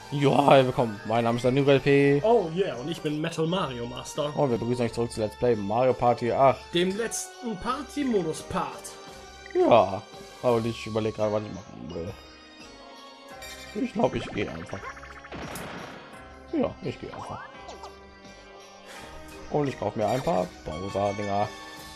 Ja, willkommen. Mein Name ist Daniel P. Oh yeah, und ich bin Metal Mario Master. Und wir begrüßen euch zurück zu Let's Play Mario Party 8. Dem letzten Party-Modus-Part. Ja, aber ich überlege gerade, was ich machen will. Ich glaube, ich gehe einfach. Ja, ich gehe einfach. Und ich kaufe mir ein paar Bowser-Dinger.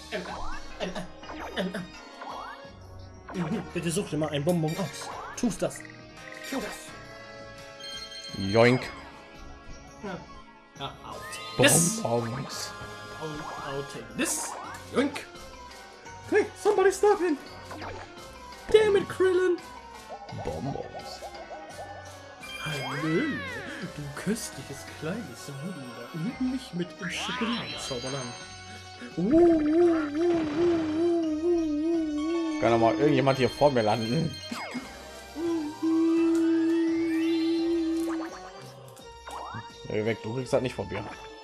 Bitte such dir mal ein Bonbon aus. Tust das. Tu das. Joink. Ja, out. This. Bonbons. I'll take this. Yoink. Hey, somebody stop him. Damn it, Krillin. Bonbons. Hallo, du köstliches kleines Wunder. Nimm mich mit ins Schokoladenzauberland. Kann doch mal irgendjemand hier vor mir landen. Geh weg, du kriegst das nicht von mir.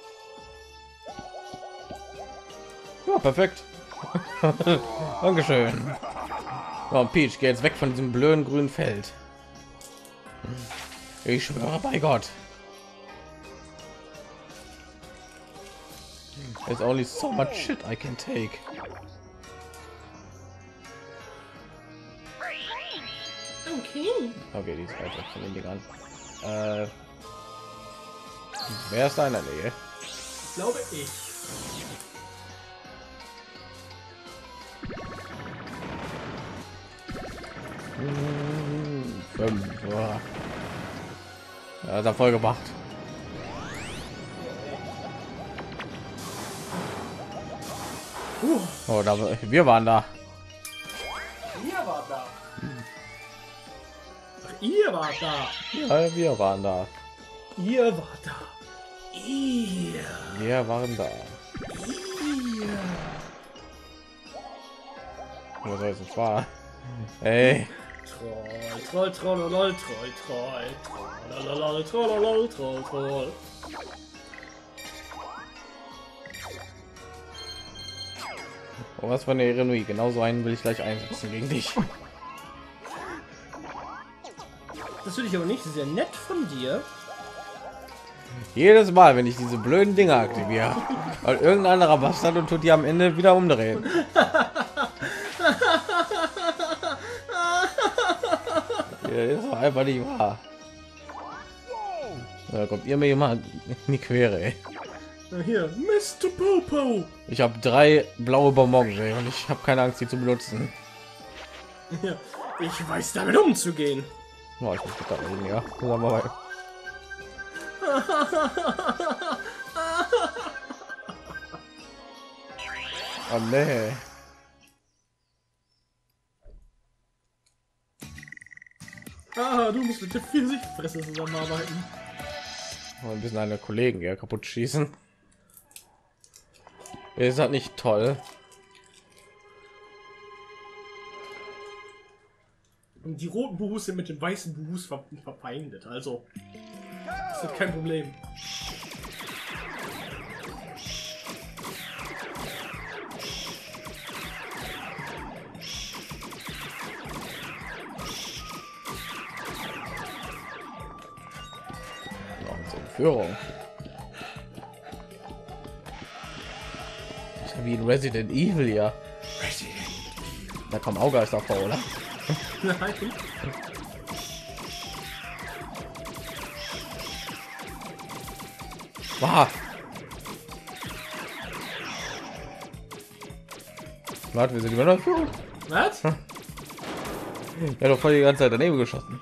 Ja, perfekt. Dankeschön. Oh, Peach, geh jetzt weg von diesem blöden grünen Feld. Ich schwöre bei Gott. There's only so much shit I can take. Okay. Okay, die ist weit weg von den Dingern. Wer ist da in der Nähe? Glaube ich. Fünf. Ja, ist er voll gemacht. Oh, da wir waren da. Ihr wart da. Ach, ihr wart da. Ja, wir waren da. Ihr wart da. Ihr. Wir waren da. Ihr. Was soll es jetzt war? Ey, Troll, troll, troll, troll, troll, troll, troll, troll, troll. oh, was für eine Ironie. Genauso einen will ich gleich einsetzen gegen dich. Das würde ich aber nicht. Sehr nett von dir. Jedes Mal, wenn ich diese blöden Dinge aktiviere, weil irgendein anderer Bastard und tut die am Ende wieder umdrehen. Ja, ist doch einfach nicht wahr. Da kommt ihr mir jemand in die Quere. Ey. Na hier, Mr. Popo. Ich habe 3 blaue Bonbons ey, und ich habe keine Angst, die zu benutzen. Ja, ich weiß damit umzugehen. Oh, ich muss da reden, ja. Zusammenarbeit. Oh nee. Ah, du musst mit der Pfirsichfresse zusammenarbeiten. Oh, ein bisschen eine Kollegen ja kaputt schießen. Ist das nicht toll? Und die roten Buhus sind mit den weißen Buhus verfeindet, also das ist kein Problem. Führung. Ist ja wie in Resident Evil, ja. Da kommt Augeister vor, oder? Nein. Wow. Warte, wir sind immer noch Führung. Was? Ja, doch voll die ganze Zeit daneben geschossen.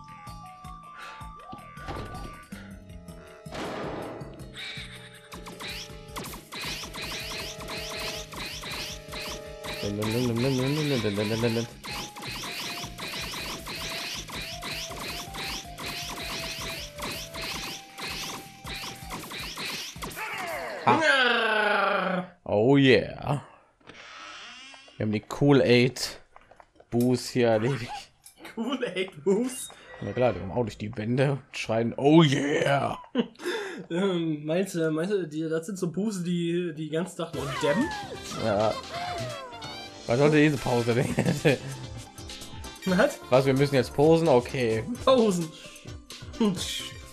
Oh yeah. Wir haben die Cool 8 Boos hier erledigt. Cool 8 Moves. Na klar, die kommen auch durch die Wände und schreien oh yeah. Meinst du, das sind so Busen, die die ganzen Tag nur dämmen? Ja. Was sollte diese Pause denn? Was? Was, wir müssen jetzt posen? Okay. Pausen.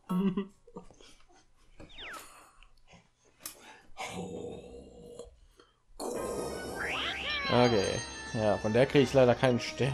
Okay. Ja, von der kriege ich leider keinen Stern.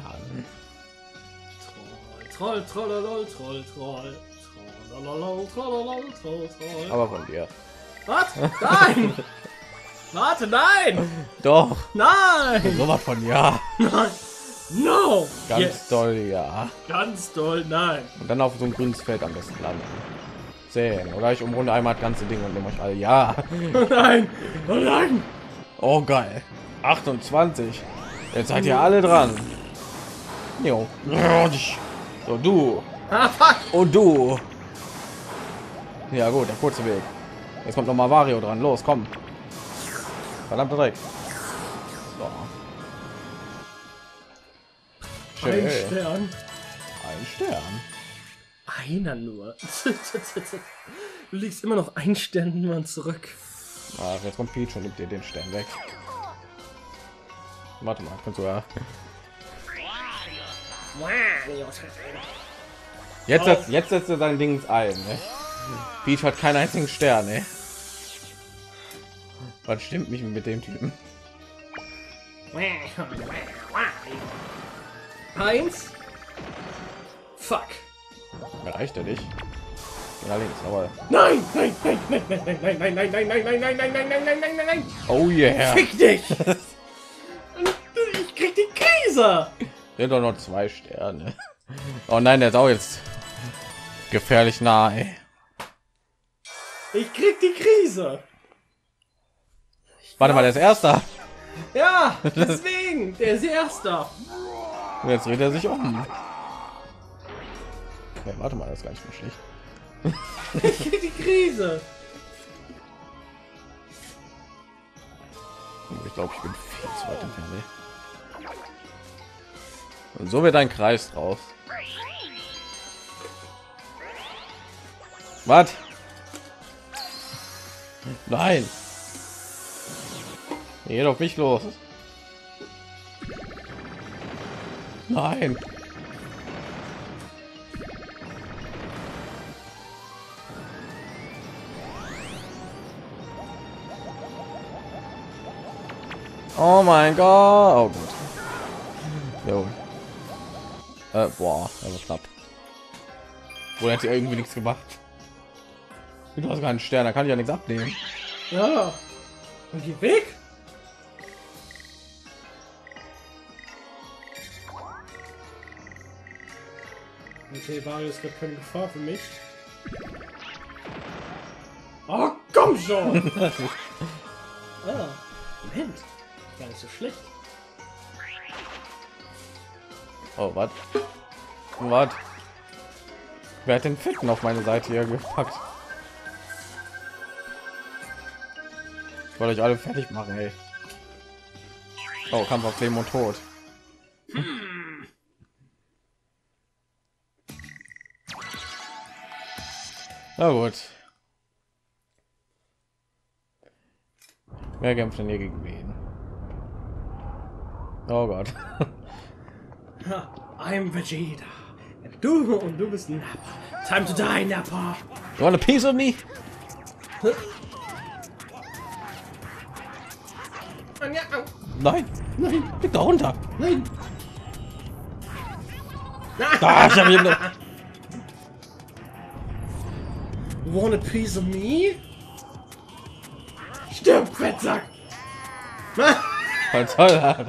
Troll, troll, troll, troll, troll, troll, troll. Aber von dir. Was? Nein! Warte, nein! Doch. Nein! So was von ja. Nein! No! Ganz Yes. doll, ja. Ganz doll, nein! Und dann auf so ein grünes Feld am besten landen. 10. Oder ich umrunde einmal das ganze Ding und nehme euch alle. Ja. Oh nein! Oh nein! Oh, geil. 28. Jetzt seid ihr alle dran. Jo. So, du. Ah, fuck! Und du. Ja, gut, der kurze Weg. Jetzt kommt noch mal Wario dran. Los, komm. Verdammt direkt. So. Ein Stern. Ein Stern. Einer nur. Du liegst immer noch ein Stern nur zurück. Ach, jetzt kommt Peach und nimmt dir den Stern weg. Warte mal, kannst du ja. Jetzt setzt er sein Dings ein. Ne? Peach hat keinen einzigen Stern. Ne? Was stimmt mich mit dem Typen? 1. Fuck. Erreicht er dich? Ja, links, aber. Nein, nein, nein, nein, nein, nein, nein, nein, nein, nein, nein, nein, nein, nein, nein, nein, nein, nein, nein, nein. Oh yeah. Fick dich! Ich krieg die Krise! Der hat doch noch 2 Sterne. Oh nein, der ist auch jetzt gefährlich nah. Ey. Ich krieg die Krise! Warte mal, der ist Erster. Ja, deswegen! Der ist Erster! Und jetzt dreht er sich um. Okay, warte mal, das ist gar nicht so schlecht. Ich krieg die Krise! Ich glaube, ich bin viel zu weit entfernt. Ey. Und so wird ein Kreis draus. Was? Nein. Geht auf mich los. Nein. Oh mein Gott. Oh gut. Jo. Boah, das war knapp. Wo hat sie irgendwie nichts gemacht? Du hast keinen Stern, da kann ich ja nichts abnehmen. Ja! Und die weg? Okay, Mario ist gerade keine Gefahr für mich. Oh, komm schon! Ah, Moment. Gar nicht so schlecht. Oh, was? Was? Wer hat den Fetten auf meine Seite hier gepackt? Ich wollte euch alle fertig machen, ey. Oh, Kampf auf Leben und Tod. Na gut. Wer kämpft denn hier gegen wen? Oh Gott. I'm Vegeta. Du bist Nappa. Time to die, Nappa. You want a piece of me? Nein, Nein, geht da runter. nein. Ah, ich habe hier noch. Want a piece of me? Stirb, Fettsack! Was soll das?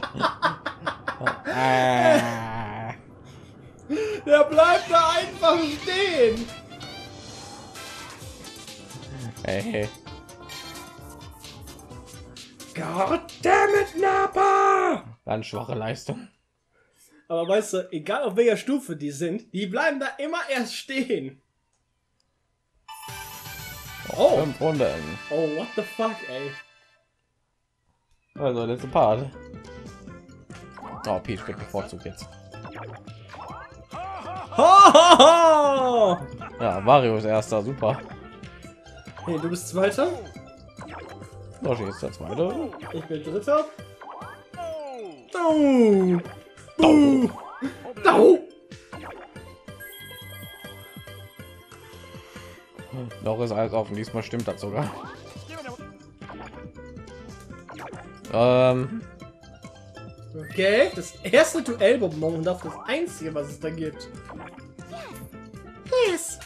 Ah. Der bleibt da einfach stehen! Hey. God damn it, Nappa! Ganz schwache Leistung. Aber weißt du, egal auf welcher Stufe die sind, die bleiben da immer erst stehen. Oh! 5 Runden. Oh, what the fuck, ey. Also, letzte Part. Oh, Peach wird bevorzugt jetzt. Ho, ho, ho! Ja, Mario ist Erster, super. Hey, du bist Zweiter? Yoshi ist der Zweite. Ich bin Dritter. Oh. Oh. Noch ist alles offen. Diesmal stimmt das sogar. Okay, das erste Duell und das einzige, was es da gibt. Yes.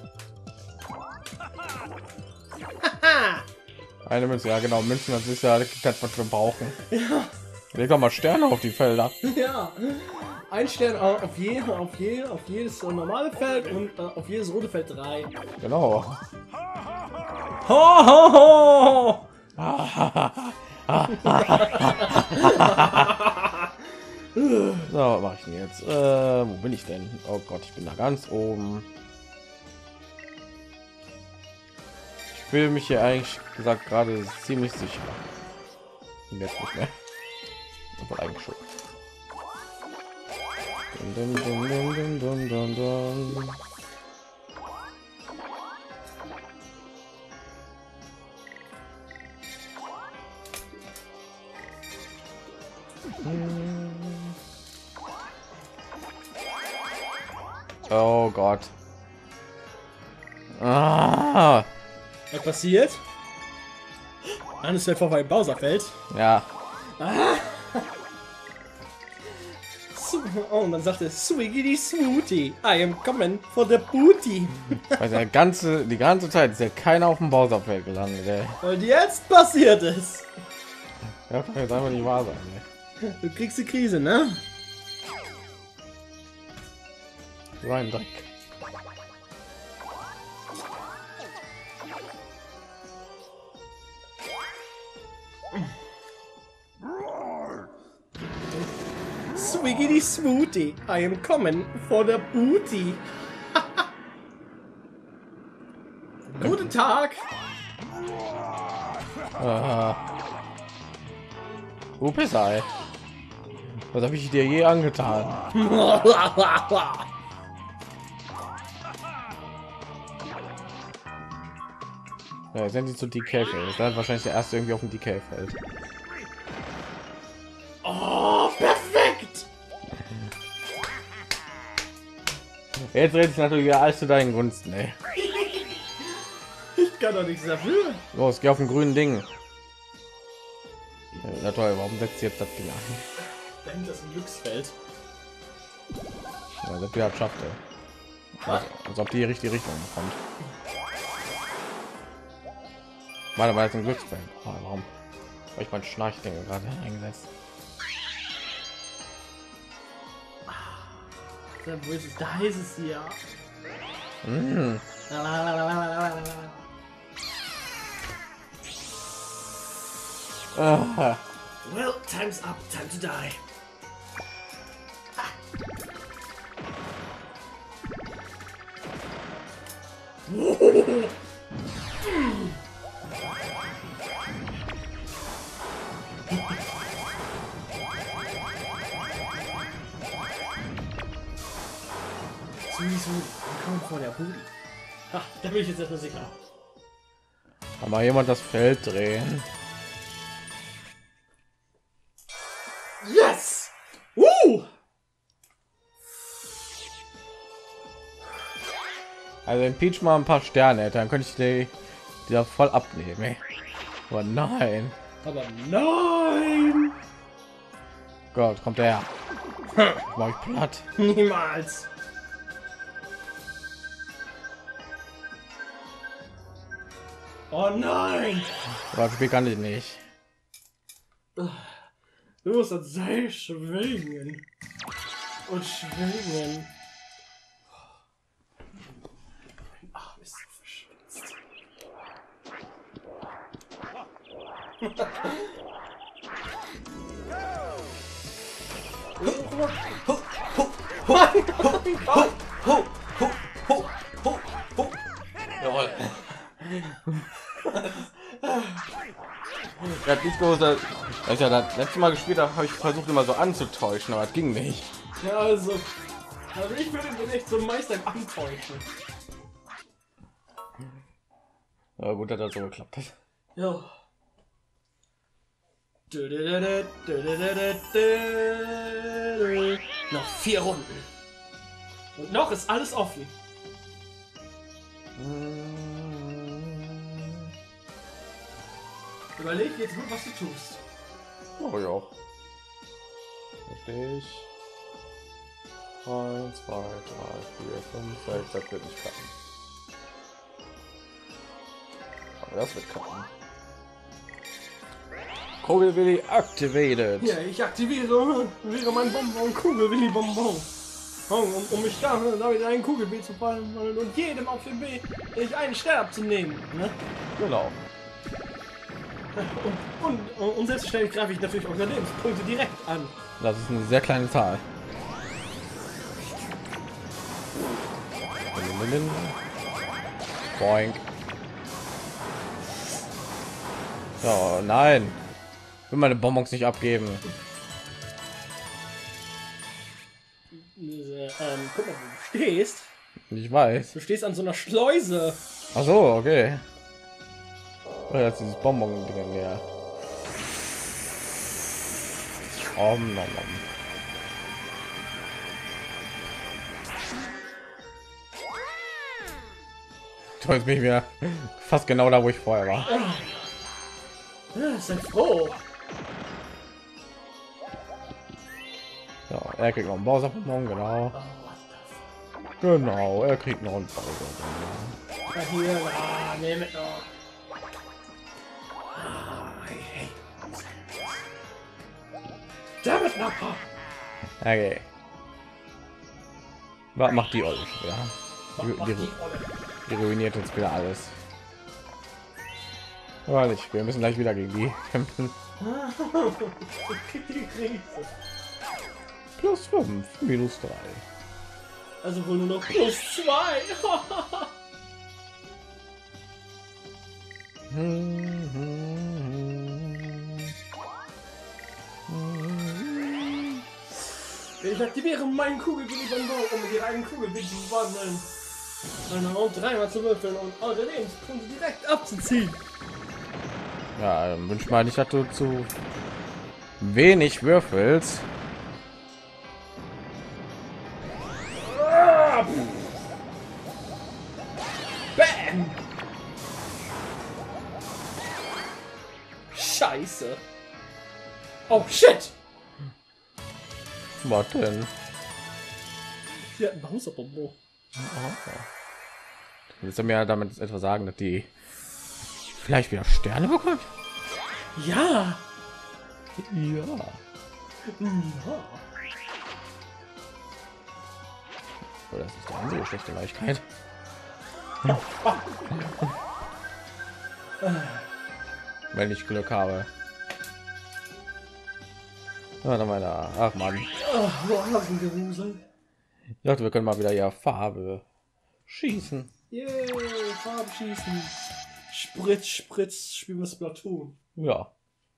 Eine Münze, ja genau, Münzen, das ist ja das, was wir brauchen. Ja. Leg doch mal Sterne auf die Felder. Ja. Ein Stern auf jedes normale Feld und auf jedes rote Feld 3. Genau. Ho, ho, ho. So, was mache ich denn jetzt? Wo bin ich denn? Oh Gott, ich bin da ganz oben. Ich fühle mich hier eigentlich gesagt gerade ziemlich sicher. Jetzt nicht mehr. Aber eigentlich schon. Dun, dun, dun, dun, dun, dun, dun. Oh Gott. Ah. Was passiert? Alles fällt vor beim Bowser-Feld. Ja. Ah. Oh, und dann sagt er, Swiggity Smoothie, I am coming for the booty. Also die ganze Zeit ist ja keiner auf dem Bowserfeld gelandet, ey. Und jetzt passiert es. Ja, kann jetzt einfach nicht wahr sein, ey. Du kriegst die Krise, ne? So ein Dreck. Swiggity Smoothie, I am coming for the booty. Guten Tag. Pisser, was habe ich dir je angetan? Ja, jetzt sind sie zu DK fällt. Das ist wahrscheinlich der erste irgendwie auf dem DK fällt. Oh, perfekt. Jetzt redet sich natürlich wieder alles zu deinen Gunsten, ey. Ich kann doch nichts dafür. Los, geh auf den grünen Ding. Na toll, warum setzt jetzt das Ding an? Dahinter ist ein Glücksfeld. Ja, das wieder schafft, ey. Als ob die richtige Richtung kommt. Warte mal, jetzt ein Glücksfeld. Oh, warum? Weil ich mein Schnarchding gerade eingesetzt. Wo ist es? Da ist es ja. Mm. Well, time's up. Time to die. Sowieso, komm vor der Bude. Ach, da bin ich jetzt erstmal sicher. Kann mal jemand das Feld drehen? Yes! Also wenn Peach mal ein paar Sterne hätte, dann könnte ich die da voll abnehmen. Ey. Aber nein. Aber nein! Gott, kommt der her. Mach ich platt. Niemals! Oh nein! Das Spiel kann ich nicht. Du musst das Seil schwingen. Und schwingen. Mein Arm ist so verschwitzt. Jawohl. Ja, nicht groß, als ich ja das letzte Mal gespielt habe, habe ich versucht immer so anzutäuschen, aber es ging nicht. Ja, also ich würde den echt so Meister im Antäuschen. Ja, gut, dass das so geklappt hat. Ja. Noch 4 Runden. Und noch ist alles offen. Überleg jetzt gut, was du tust. Oh ja. Richtig. 1, 2, 3, 4, 5, 6, das wird nicht klappen. Aber das wird klappen. Kugelwilli activated. Ja, ich aktiviere wieder mein Bonbon Kugelwilli Bonbon. Um mich damit einen Kugelweh zu fallen und jedem auf dem Weg einen Stern abzunehmen. Ne? Genau. Und selbstverständlich greife ich natürlich auch Lebenspunkte direkt an. Das ist eine sehr kleine Zahl. Boink. Oh nein. Ich will meine Bonbons nicht abgeben. Guck mal, wo du stehst. Ich weiß. Du stehst an so einer Schleuse. Ach so, okay. Oh, jetzt dieses Bonbon drin, ja. Nom, nom. Jetzt bin ich wieder fast genau da, wo ich vorher war. Ja, sei froh. Ja, er kriegt noch einen Bowser-Bonbon, genau. Genau, er kriegt noch einen Bowser. Hier, nehm es noch. Damit noch. Okay. Was macht die Olle? Ja. Die ruiniert uns wieder alles. Aber nicht, wir müssen gleich wieder gegen die kämpfen. Plus 5, minus 3. Also wohl nur noch plus 2. Ich aktiviere meinen Kugelbonbon, um die einen Kugelwilli zu wandeln. Und dreimal zu würfeln und eure Lebenspunkte direkt abzuziehen. Ja, wünsch mal nicht, dass du zu wenig würfelst. Bam! Scheiße. Oh shit! Was denn? Wir hatten Bowser-Bonbon. Willst du mir damit etwas sagen, dass die vielleicht wieder Sterne bekommt? Ja! Ja. Ja. Oder das ist die einzige schlechte Neuigkeit. Wenn ich Glück habe. Ja, dann meiner. Ach man. Wo haben wir gewuselt? Ich dachte, wir können mal wieder ja Farbe schießen. Yay, Farbe schießen. Spritz, Spritz, spielen wir Splatoon. Ja.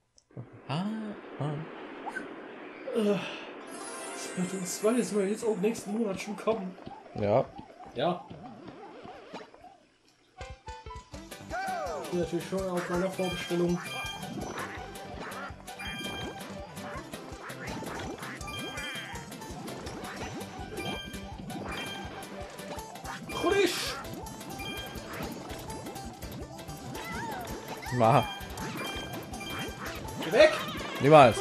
Splatoon 2 ist mal jetzt auch nächsten Monat schon kommen. Ja. Ja. Ich bin natürlich schon auf meiner Vorbestellung. Frisch! Ma. Geh weg! Niemals.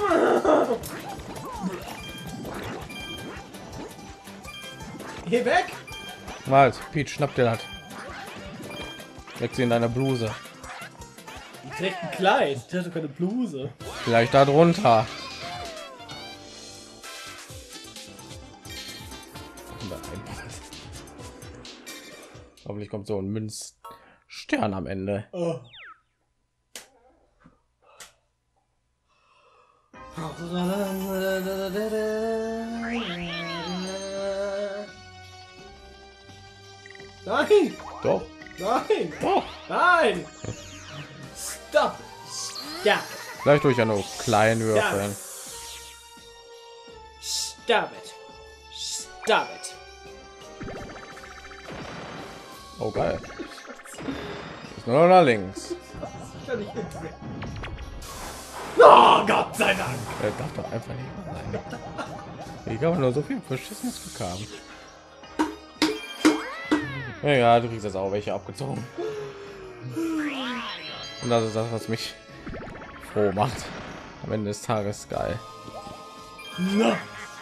Geh weg! Niemals. Peach, schnapp dir das. Leg sie in deiner Bluse. Die trägt ein Kleid. Die hat doch keine Bluse. Vielleicht da drunter. Hoffentlich kommt so ein Münzstern am Ende. Oh. Nein! Doch. Nein! Doch. Nein! Stop! Stop! Vielleicht durch ja nur klein würfeln. Stop it! Stop it! Oh geil. Ist nur noch nach links. Kann ich nicht mehr. Oh Gott sei Dank! Er darf doch einfach nicht sein. Wie kann man nur so viel Verschissenes Glück haben? Ja, du kriegst jetzt auch welche abgezogen. Und das ist das, was mich froh macht. Am Ende des Tages geil. Na.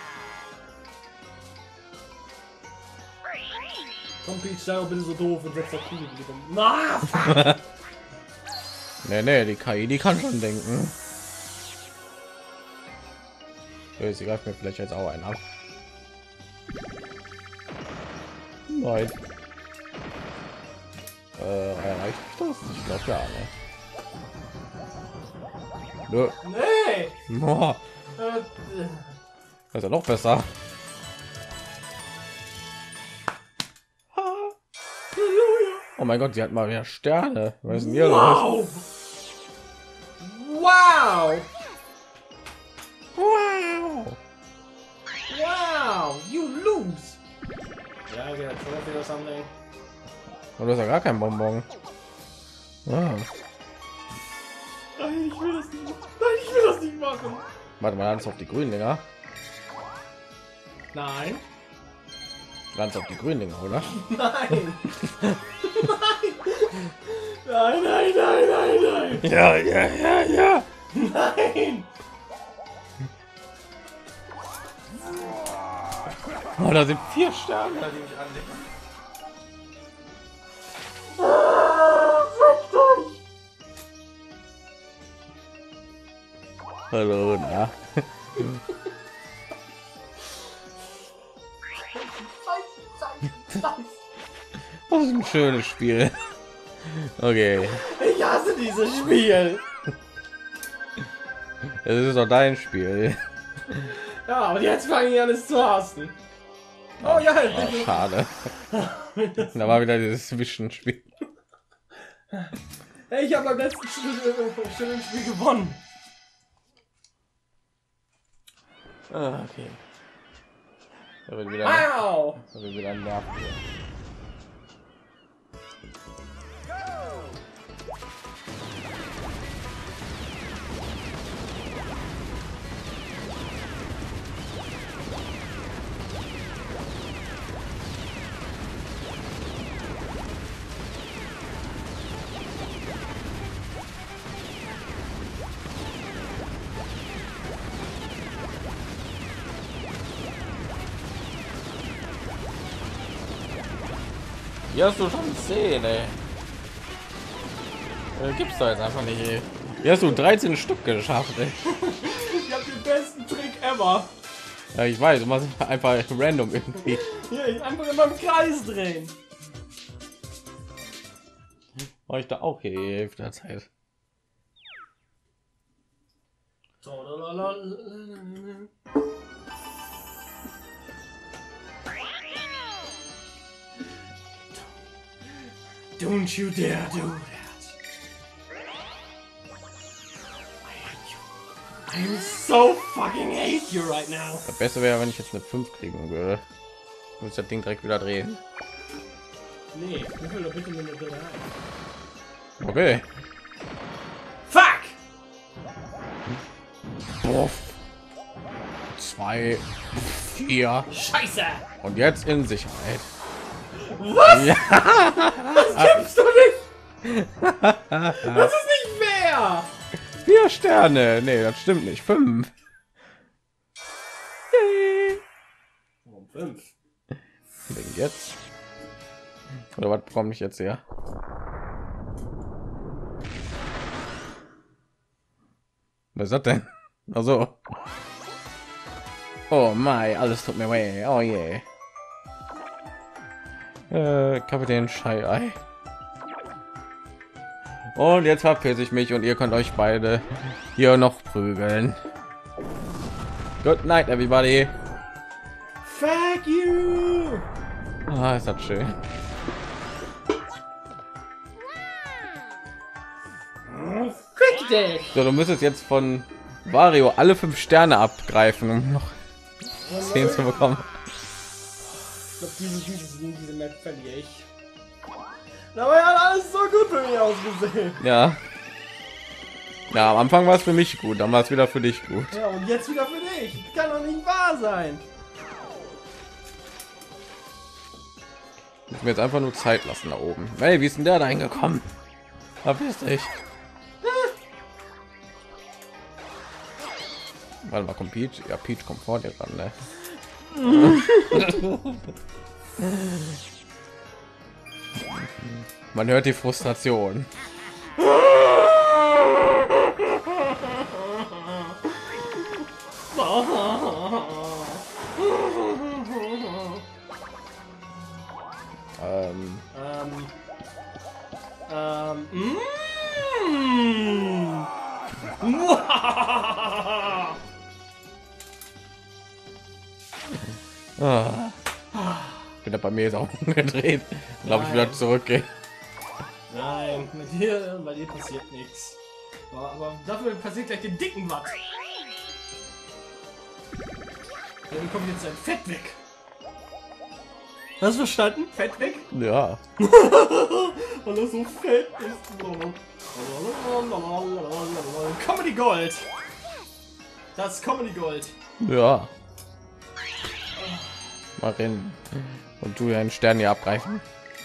Komm, Peach, sei auch bitte so doof und setz der Kugel wieder. Na! Nee, die KI, die kann schon denken. Sie greift mir vielleicht jetzt auch einen ab. Nein. Reicht das? Ich glaube ja, ne? Nö. Nee! Boah, das ist ja noch besser. Oh mein Gott, sie hat mal wieder Sterne. Was ist denn hier los? Wow! Wow! Wow. Wow! You lose! Yeah, I get a trophy or something. Und du hast ja gar kein Bonbon. Ah. Nein, ich will das nicht machen. Nein, ich will das nicht machen. Warte mal, ganz auf die grünen Dinger. Nein. Ganz auf die grünen Dinger, oder? Nein. Nein, nein, nein, nein, nein. Ja. Nein. Oh, da sind 4 Sterne, die mich anlegen. Hallo, na. Das ist ein schönes Spiel. Okay. Ich hasse dieses Spiel. Es ist doch dein Spiel. Ja, und jetzt fange ich an, es zu hassen. Oh ja, Oh, schade. Da war wieder dieses Zwischenspiel. hey, ich habe beim letzten Spiel gewonnen. Okay. Da wird wieder, Wow! da wird wieder ein Nerv. Hier hast du schon 10, ey. Gibt's da jetzt einfach nicht, ey. Hier hast du 13 Stück geschafft, ey. Ich habe den besten Trick ever. Ja, ich weiß, du machst einfach random irgendwie. Hier, ich einfach immer im Kreis drehen. War ich da auch hier die Hälfte der Zeit. Don't you dare do that. I hate you. I so fucking hate you right now. Das Beste wäre, wenn ich jetzt eine 5 kriegen würde. Ich muss das Ding direkt wieder drehen. Nee, ich will doch bitte eine 3. Okay. Fuck! Boah. 2, 4. Scheiße! Und jetzt in Sicherheit. Was? Ja. Das gibt's doch nicht! Das ist nicht fair! 4 Sterne. Nee, das stimmt nicht. 5. Warum 5? Wegen jetzt. Oder was bekomme ich jetzt her? Was ist das denn? Also. Oh mein, alles tut mir weh. Oh je. Kapitän Schei. Und jetzt verpiss ich mich und ihr könnt euch beide hier noch prügeln. Good night, everybody. Fuck you! Ah, ist das schön. Fick dich! So, du müsstest jetzt von Wario alle 5 Sterne abgreifen, um noch 10 zu bekommen. Ich glaube, diese Map verliere ich. Aber ja, alles so gut für mich ausgesehen. Ja. Ja, am Anfang war es für mich gut, dann war es wieder für dich gut. Ja, und jetzt wieder für dich. Kann doch nicht wahr sein. Müssen wir jetzt einfach nur Zeit lassen da oben. Hey, wie ist denn der da reingekommen? Verpiss dich. Warte mal, kommt Peach? Ja, Peach kommt vor dir ran, ne? Man hört die Frustration. Wieder bei mir ist auch umgedreht. Glaube ich, wieder zurückgehen. Nein, bei dir passiert nichts. Aber dafür passiert gleich den dicken was. Dann kommt jetzt sein Fett weg. Hast du verstanden? Fett weg? Ja. Weil er so fett ist. Comedy Gold. Das Comedy Gold. Ja. Mal rennen. Und du einen Stern hier abgreifen.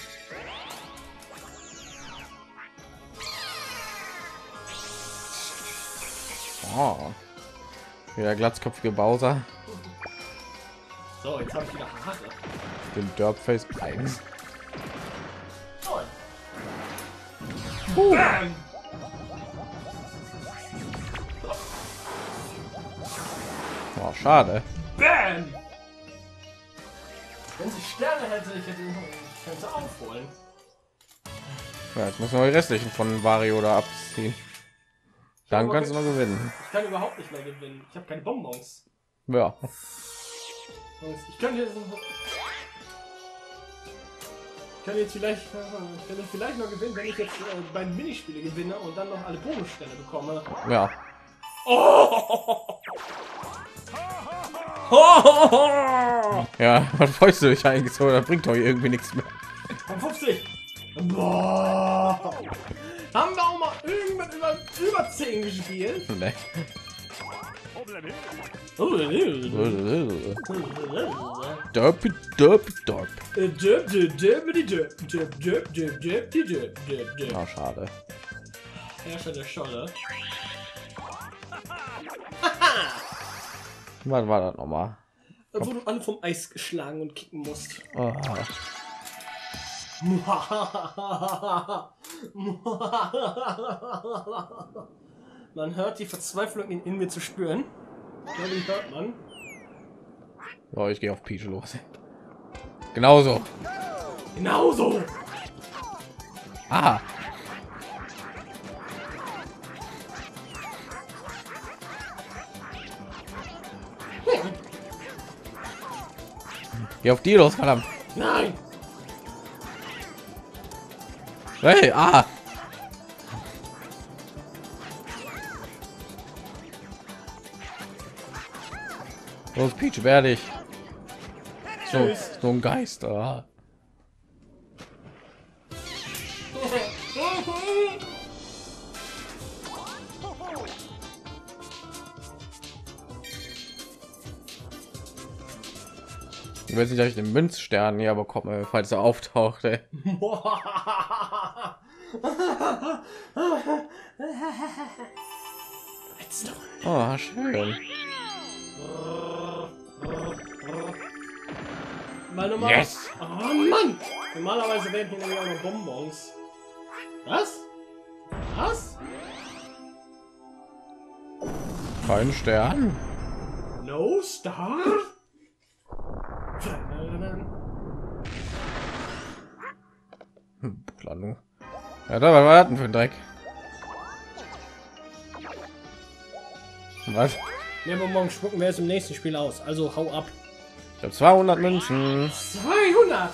Oh. Der glatzköpfige Bowser. So, jetzt habe ich wieder Haare. Den Dirtface 1. Toll. Bam. Oh, schade. Bam. Wenn sie Sterne hätte, ich könnte aufholen. Ja, jetzt müssen wir die restlichen von Wario da abziehen. Dann kannst du noch gewinnen. Ich kann überhaupt nicht mehr gewinnen. Ich habe keine Bonbons. Ja. Ich kann jetzt vielleicht noch gewinnen, wenn ich jetzt bei den Minispiele gewinne und dann noch alle Bonussterne bekomme. Ja. Oh! Ja, was freust du dich eigentlich so? Das bringt doch irgendwie nichts mehr. 50. Boah. Haben wir auch mal irgendwann über 10 gespielt? Nee. Derp, derp, derp. Ah, schade. Herrscher der Scholle. Was war das nochmal? Wo du alle vom Eis geschlagen und kicken musst. Oh. Man hört die Verzweiflung in mir zu spüren. Ja, die hört man. Oh, ich gehe auf Peach los. Genauso. Genauso. Ah. Geh auf die los, verdammt. Nein. Hey, ah. Los, Peach, werde ich. So ein Geist. Ah. Ich weiß nicht, dass ich den Münzstern hier bekomme, falls er auftaucht. Ey. Oh, schön. Yes. Oh Mann! Normalerweise werden hier nämlich auch noch Bonbons. Was? Was? Kein Stern. No Star? Planung. Ja, da was war das denn für ein Dreck? Was? Mehr Bonbons spucken wir es im nächsten Spiel aus. Also hau ab. Ich habe 200 Münzen. 200!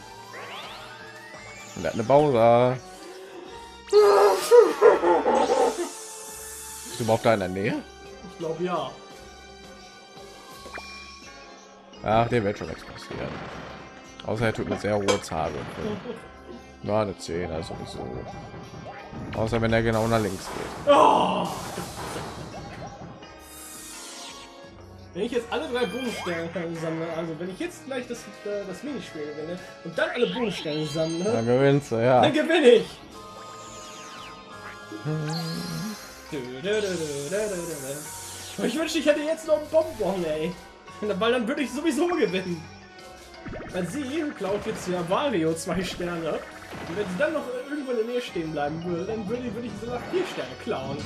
Und er hat eine Bowser. Bist du überhaupt da in der Nähe? Ich glaube ja. Ach, der wird schon nichts passieren. Außer er tut eine sehr hohe Zahl. Ja, eine 10, also nicht so. Außer wenn er genau nach links geht. Oh. Wenn ich jetzt alle 3 Bonussterne sammle, also wenn ich jetzt gleich das Minispiel gewinne und dann alle Bonussterne sammle, Dann gewinnst du, ja. dann gewinne ich. Ich wünschte, ich hätte jetzt noch einen Bonbon, ey. Weil dann würde ich sowieso gewinnen. Weil sie klaut jetzt ja Wario 2 Sterne. Und wenn sie dann noch irgendwo in der Nähe stehen bleiben würde, dann würde ich sogar 4 Sterne klauen.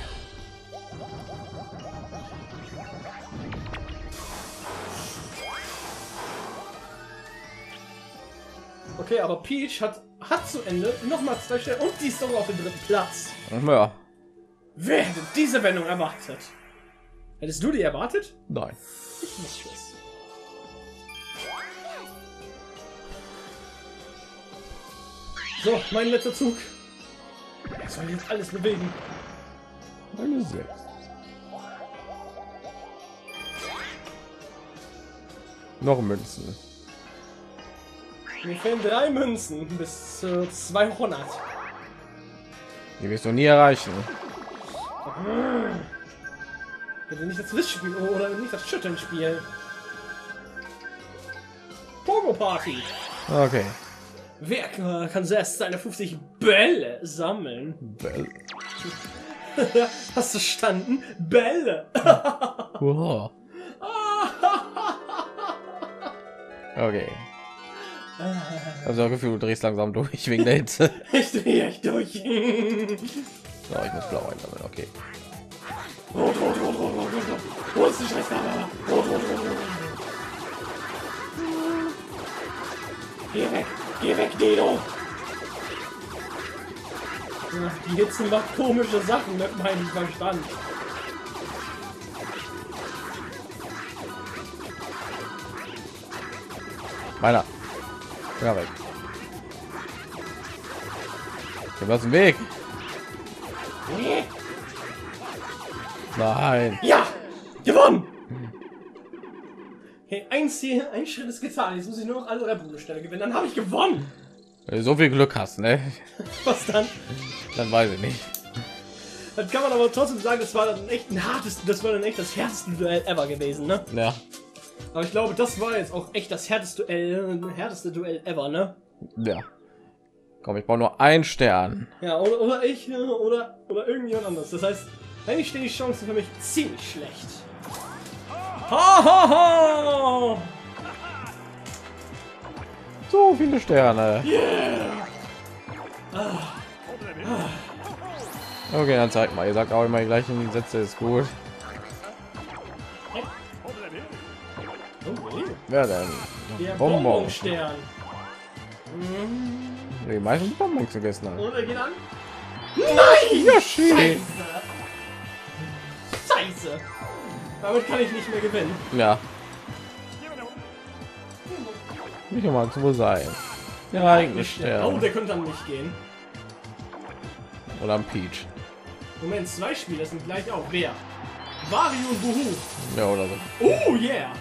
Okay, aber Peach hat zu Ende nochmal 2 Sterne und die ist doch auf dem 3. Platz. Ja. Wer hätte diese Wendung erwartet? Hättest du die erwartet? Nein. Ich nicht es. So, mein letzter Zug. Ich soll jetzt alles bewegen. Eine 6. Noch Münzen. Mir fehlen 3 Münzen bis zu 200. Die wirst du nie erreichen. Bitte nicht das Wissspiel oder nicht das Schütteln-Spiel. Pogo Party. Okay. Wer kann zuerst seine 50 Bälle sammeln? Bell. Hast du verstanden? Bälle. Wow. Okay. Also das Gefühl, du drehst langsam durch wegen der Hitze. Ich drehe echt durch. So, ich muss blau einsammeln. Okay. Rot, rot, rot, rot, rot, rot. Wo ist die Scheißfarbe? Rot, rot, rot, rot. Geh weg, Dino. Ja, die Hitze macht komische Sachen mit meinem Verstand. Meiner. Ja, weg. Ich hab aus dem Weg. Nein. Ja, gewonnen. Hey, ein Schritt ist getan. Jetzt muss ich nur noch alle 3 Bonussterne gewinnen. Dann habe ich gewonnen. Wenn du so viel Glück hast, ne? Was dann? Dann weiß ich nicht. Dann kann man aber trotzdem sagen, das war dann echt das härteste Duell ever gewesen, ne? Ja. Aber ich glaube, das war jetzt auch echt das härteste Duell ever, ne? Ja. Komm, ich brauche nur 1 Stern. Ja, oder ich oder irgendjemand anderes. Das heißt, eigentlich stehen die Chancen für mich ziemlich schlecht. Ha, ha, ha! So viele Sterne. Yeah! Okay, dann zeig mal. Ihr sagt auch immer die gleichen Sätze, ist gut. Oh, Wer denn? der Bonbon. Bonbonstern. Die meisten Bonbons gegessen haben. Oder geht an? Nein! Yoshi! Scheiße! Damit kann ich nicht mehr gewinnen. Ja. Wie mag es wohl sein? Ja, eigentlich Oh, Stern. der könnte an mich gehen. Oder ein Peach. Moment, 2 Spieler sind gleich auf. Wer? Wario und Buhu. Ja, oder so. Oh yeah!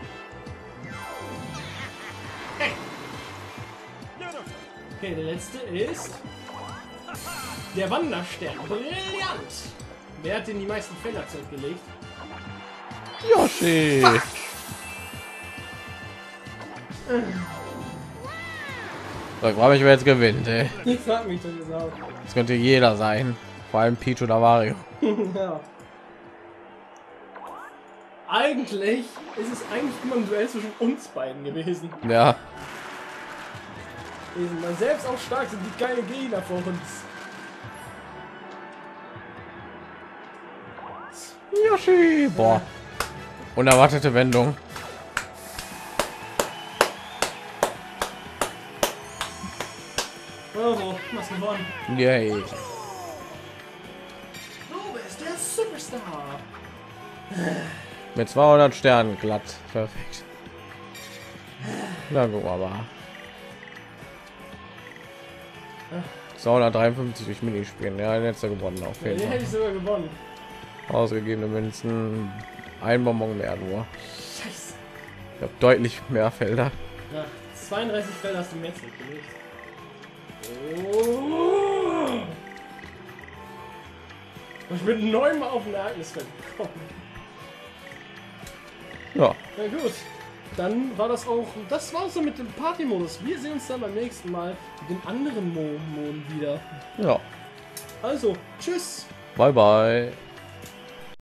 Hey. Okay, der letzte ist der Wanderstern. Brillant! Wer hat denn die meisten Felder zurückgelegt? Yoshi! Fuck. So, ich frage mich, wer jetzt gewinnt, ey. Ich frag mich dann gesagt. Das könnte jeder sein. Vor allem Peach oder Mario. Ja. Eigentlich ist es eigentlich immer ein Duell zwischen uns beiden gewesen. Ja. Wir sind mal selbst auch stark, sind die geile Gegner vor uns. Yoshi! Boah. Unerwartete Wendung. Bravo, du hast gewonnen. Yay. Du bist der Superstar. Mit 200 Sternen glatt. Perfekt. Na guck mal. 253 durch Minispielen. Ja, jetzt gewonnen auf jeden Den Fall. hätte ich sogar gewonnen. Ausgegebene Münzen. Ein Bonbon mehr nur. Scheiße. Ich habe deutlich mehr Felder. Ja, 32 Felder hast du mehr zurückgelegt. Oh. Ich bin 9 Mal auf ein Ereignisfeld gekommen. Na gut. Dann war das auch. Das war's dann mit dem Party-Modus. Wir sehen uns dann beim nächsten Mal mit den anderen Moden wieder. Ja. Also, tschüss. Bye bye.